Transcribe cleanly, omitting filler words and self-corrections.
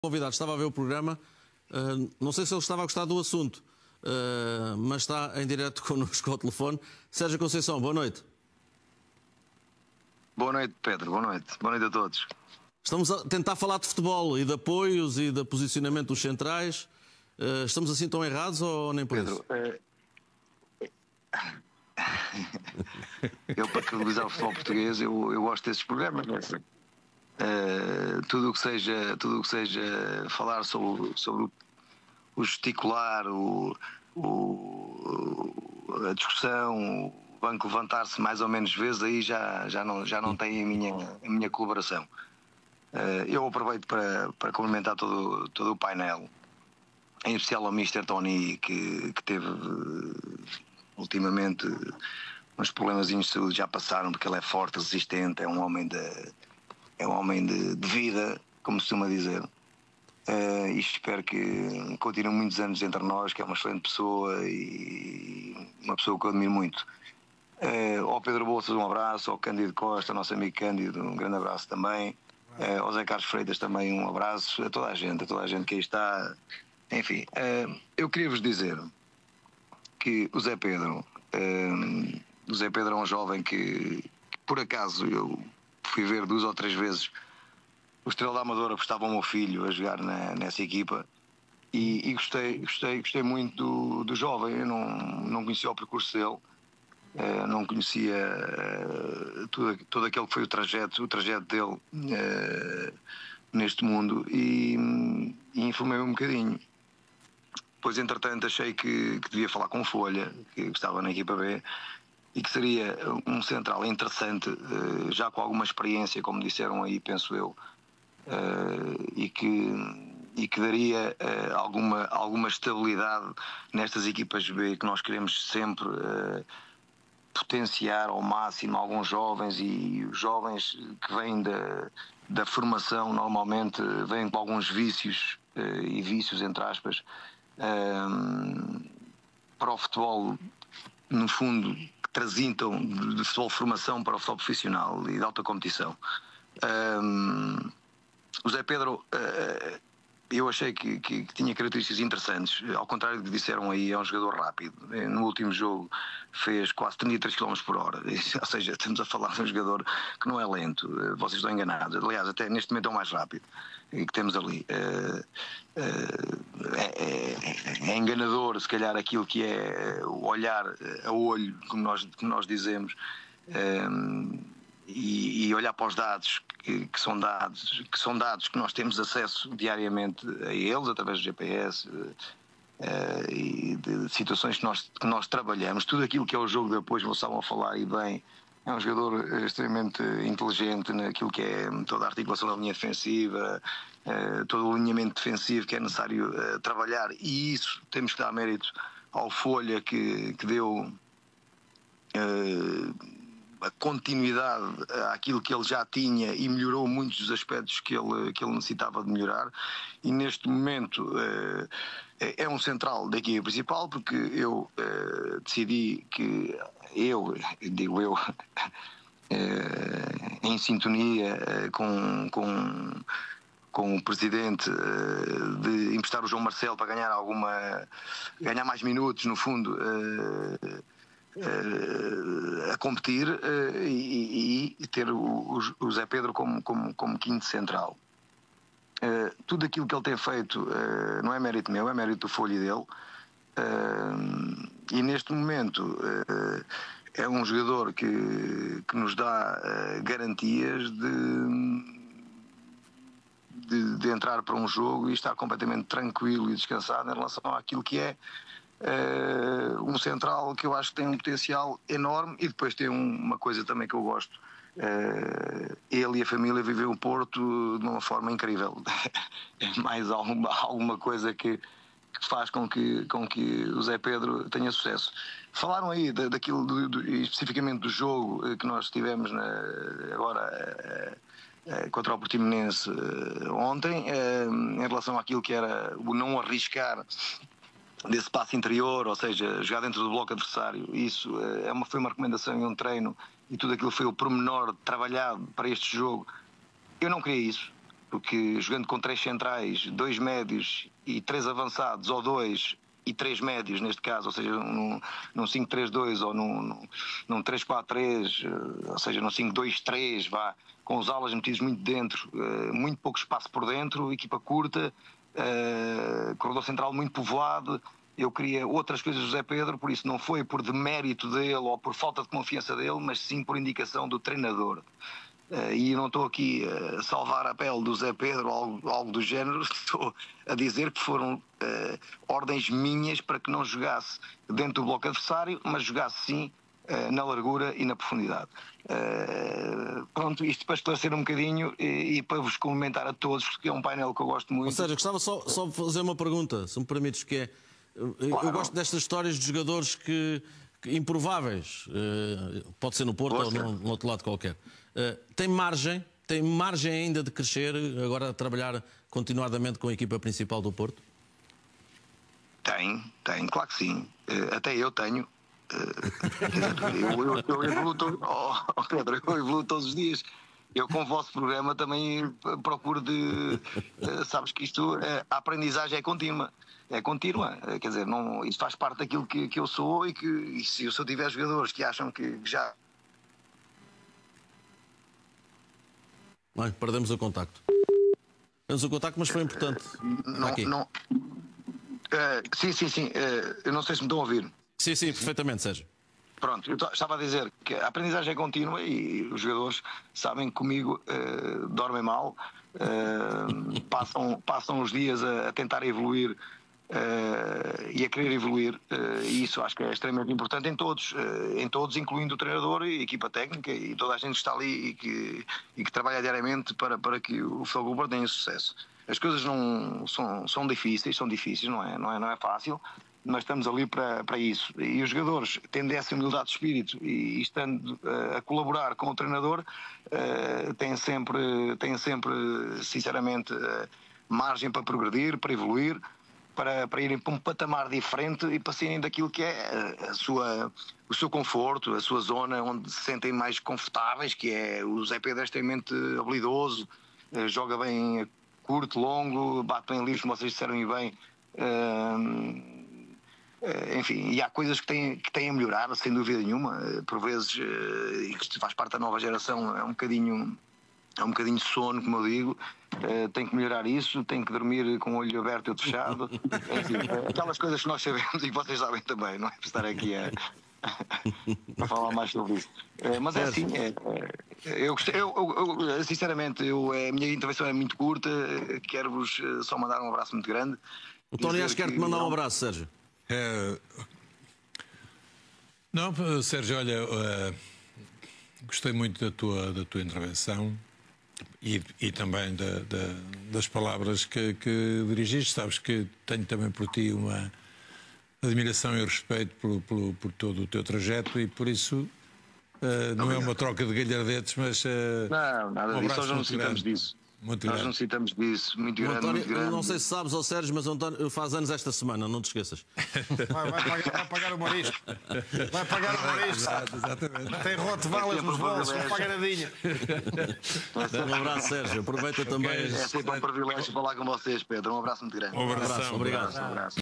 Convidado estava a ver o programa, não sei se ele estava a gostar do assunto, mas está em direto connosco ao telefone. Sérgio Conceição, boa noite. Boa noite, Pedro, boa noite a todos. Estamos a tentar falar de futebol e de apoios e de posicionamento dos centrais. Estamos assim tão errados ou nem por Pedro, isso? Eu, para credibilizar o futebol português, eu gosto desses programas. Tudo o que seja falar sobre o gesticular, a discussão, o banco levantar-se mais ou menos vezes, aí já não tem a minha colaboração. Eu aproveito para cumprimentar todo o painel, em especial ao Mr. Tony, que teve ultimamente uns problemazinhos de saúde, já passaram, porque ele é forte, resistente, é um homem de vida, como se costuma dizer. E espero que continue muitos anos entre nós, que é uma excelente pessoa e uma pessoa que eu admiro muito. Ao Pedro Bolsas, um abraço. Ao Cândido Costa, nosso amigo Cândido, um grande abraço também. Ao Zé Carlos Freitas também um abraço. A toda a gente que aí está. Enfim, eu queria vos dizer que o Zé Pedro é um jovem que por acaso eu fui ver 2 ou 3 vezes o Estrela da Amadora, porque estava o meu filho a jogar nessa equipa, e gostei muito do jovem. Eu não conhecia o percurso dele, não conhecia todo aquele que foi o trajeto dele neste mundo, e informei-me um bocadinho. Depois, entretanto, achei que devia falar com Folha, que estava na equipa B, e que seria um central interessante, já com alguma experiência, como disseram aí, penso eu, e que daria alguma estabilidade nestas equipas B, que nós queremos sempre potenciar ao máximo alguns jovens, e os jovens que vêm da formação normalmente vêm com alguns vícios, e vícios entre aspas, para o futebol, no fundo, que transitam de futebol de formação para o futebol profissional e de alta competição. O Zé Pedro, eu achei que tinha características interessantes, ao contrário do que disseram aí, é um jogador rápido. No último jogo fez quase 33 km por hora, ou seja, estamos a falar de um jogador que não é lento, vocês estão enganados. Aliás, até neste momento é o mais rápido que temos ali. É enganador, se calhar, aquilo que é o olhar a olho, como nós dizemos, e olhar para os dados que são dados que nós temos acesso diariamente a eles através do GPS, e de situações que nós trabalhamos. Tudo aquilo que é o jogo de apoio, vocês estavam a falar e bem, é um jogador extremamente inteligente naquilo que é toda a articulação da linha defensiva, todo o alinhamento defensivo que é necessário trabalhar, e isso temos que dar mérito ao Folha, que deu a continuidade àquilo que ele já tinha e melhorou muitos dos aspectos que ele necessitava de melhorar. E neste momento é um central da equipe principal, porque eu decidi que em sintonia com o presidente, de emprestar o João Marcelo para ganhar mais minutos, no fundo, a competir, e ter o Zé Pedro como quinto central. Tudo aquilo que ele tem feito não é mérito meu, é mérito do Folha dele, e neste momento é um jogador que nos dá garantias de entrar para um jogo e estar completamente tranquilo e descansado em relação àquilo que é um central, que eu acho que tem um potencial enorme. E depois tem uma coisa também que eu gosto: ele e a família vivem o Porto de uma forma incrível. É mais alguma coisa que faz com que o Zé Pedro tenha sucesso. Falaram aí daquilo, especificamente do jogo que nós tivemos agora contra o Portimonense ontem, em relação àquilo que era o não arriscar desse passe interior, ou seja, jogar dentro do bloco adversário. Isso foi uma recomendação e um treino, e tudo aquilo foi o pormenor trabalhado para este jogo. Eu não queria isso. porque jogando com 3 centrais, 2 médios e 3 avançados, ou 2 e 3 médios neste caso, ou seja, num 5-3-2 ou num 3-4-3, ou seja, num 5-2-3, vá, com os alas metidos muito dentro, muito pouco espaço por dentro, equipa curta, corredor central muito povoado. Eu queria outras coisas do Zé Pedro, por isso não foi por demérito dele ou por falta de confiança dele, mas sim por indicação do treinador. E não estou aqui a salvar a pele do Zé Pedro ou algo do género, estou a dizer que foram ordens minhas para que não jogasse dentro do bloco adversário, mas jogasse sim na largura e na profundidade. Pronto, isto para esclarecer um bocadinho e para vos comentar a todos, porque é um painel que eu gosto muito. Ou seja, gostava só de fazer uma pergunta, se me permites, que é... Claro. Eu gosto destas histórias de jogadores que improváveis, pode ser no Porto ou no outro lado qualquer. Tem margem ainda de crescer, agora a trabalhar continuadamente com a equipa principal do Porto? Tem, claro que sim. Até eu tenho. Eu evoluo Pedro, eu evoluo todos os dias. Eu com o vosso programa também procuro sabes que isto, a aprendizagem é contínua. Quer dizer, não, isso faz parte daquilo que eu sou e se eu tiver jogadores que acham que já... Bem, perdemos o contacto. Perdemos o contacto, mas foi importante. Sim. Eu não sei se me estão a ouvir. Sim, perfeitamente, Sérgio. Pronto, eu estava a dizer que a aprendizagem é contínua e os jogadores sabem que comigo dormem mal, passam os dias a tentar evoluir e a querer evoluir, e isso acho que é extremamente importante em todos, incluindo o treinador e a equipa técnica e toda a gente que está ali e que trabalha diariamente para que o Futebol Clube tenha sucesso. As coisas não são difíceis, não é fácil, mas estamos ali para isso. E os jogadores, tendo essa humildade de espírito e estando a colaborar com o treinador, têm sempre, sinceramente, margem para progredir, para evoluir, para irem para um patamar diferente e para saírem daquilo que é o seu conforto, a sua zona onde se sentem mais confortáveis, que é o Zé Pedro é extremamente habilidoso, joga bem curto, longo, bate bem livre, como vocês disseram e bem. Enfim, e há coisas que têm a melhorar, sem dúvida nenhuma, por vezes, e que faz parte da nova geração, é um bocadinho de sono, como eu digo, tem que melhorar isso, tem que dormir com o olho aberto e outro fechado, enfim, aquelas coisas que nós sabemos e que vocês sabem também, não é para estar aqui a falar mais sobre isso. Mas é assim, eu sinceramente, a minha intervenção é muito curta, quero-vos só mandar um abraço muito grande. O Tony acho que quer-te mandar um abraço, Sérgio. Não, Sérgio, olha, gostei muito da tua intervenção e também das palavras que dirigiste. Sabes que tenho também por ti uma admiração e respeito por todo o teu trajeto e por isso não é uma troca de galhardetes, mas não, nada disso, nós não necessitamos disso. Nós não necessitamos disso. Muito grande, António, muito grande. Eu não sei se sabes, ou Sérgio, mas o António faz anos esta semana, não te esqueças. Vai pagar o Marisco. Vai pagar o Marisco. Exatamente. Tem Rottweilers nos bolsos, vai pagar a dinha. Um abraço, Sérgio. Aproveita também. É sempre um privilégio falar com vocês, Pedro. Um abraço muito grande. Um abraço. Obrigado. Um abraço.